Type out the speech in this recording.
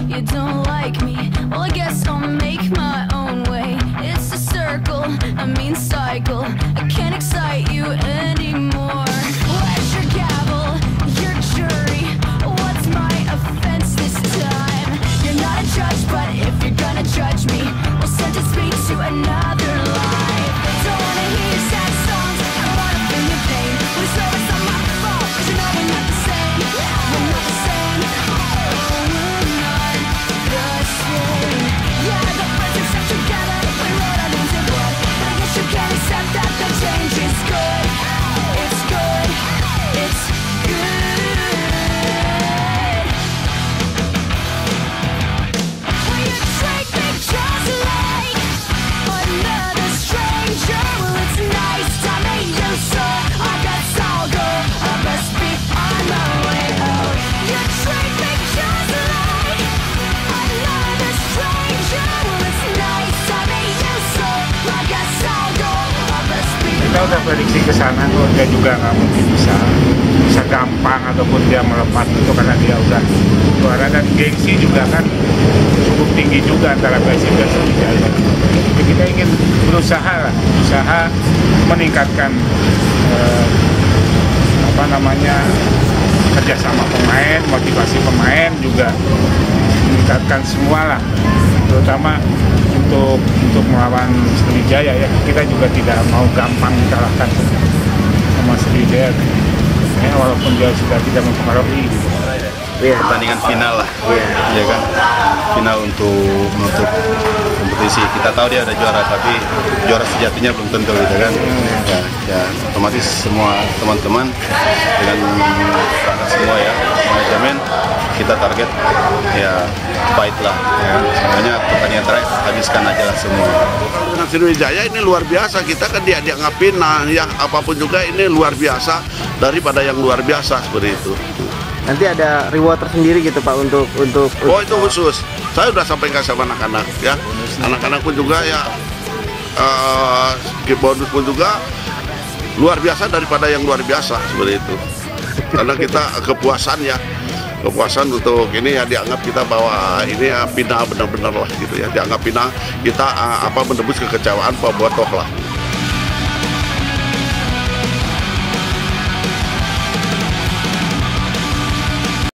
You don't like me, well I guess I'll make my own way. It's a circle, a mean cycle. I can't excite you anymore. Where's your gavel, your jury? What's my offense this time? You're not a judge, but if you're gonna judge me, well sentence me to another life. Don't wanna hear your sad songs, I don't wanna feel your pain. Please know it's not my fault, 'cause you know we're not the same. We're not the same. Oh, we're not the same. Yeah, I got friends who stuck together, we wrote our names in blood. But I guess you can't accept that the change is good. It's good. It's good. Will you treat me just like another stranger? Well, it's nice to meet you, so I guess I'll go. I must be on my way out. You treat me just like another stranger. Well, it's nice to meet you, so I guess I'll go. I must be. Kita udah prediksi ke sana tuh, dia juga nggak mungkin bisa gampang ataupun dia melepas itu karena dia udah juara, dan gengsi juga kan cukup tinggi juga antara Persib dan Sriwijaya. Jadi kita ingin berusaha meningkatkan kerjasama pemain, motivasi pemain, juga meningkatkan semua lah, terutama untuk melawan Sriwijaya ya. Kita juga tidak mau gampang dikalahkan sama Sriwijaya ya, walaupun dia sudah tidak mempengaruhi gitu. Pertandingan final lah, ya kan, final untuk menutup kompetisi. Kita tahu dia ada juara, tapi juara sejatinya belum tentu gitu kan. Ya otomatis semua teman-teman dengan semua ya manajemen kita target ya fight lah, ya. Semuanya pertandingan terakhir habiskan aja lah semua. Dengan Sriwijaya ini luar biasa, kita kan dia dianggapin, nah ya apapun juga ini luar biasa daripada yang luar biasa seperti itu. Nanti ada reward tersendiri gitu Pak untuk Oh itu khusus, saya udah sampaikan sama anak-anak ya, anak-anak pun juga ya bonus pun juga luar biasa daripada yang luar biasa seperti itu. Karena kita kepuasan untuk ini ya, dianggap kita bahwa ini ya final benar-benar lah gitu ya, dianggap final kita menembus kekecewaan Bobotoh lah.